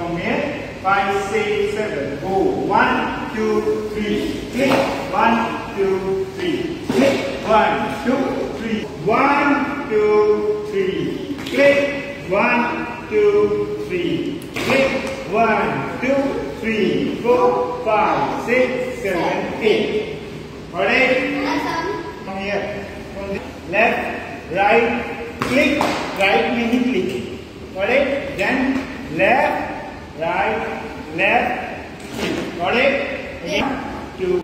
from here. 5, 6, 7. Go. 1, 2, 3. Click. 1, 2, 3. Click. 1, 2, 3. 1, 2, 3. Click. 1, 2, 3. Click. 1, 2, 3, 4, 5, 6, 7, 8. Alright? From here. From the left, right, click. Right meaning click. Alright? Then left, right, left, click. Alright? Again. 2.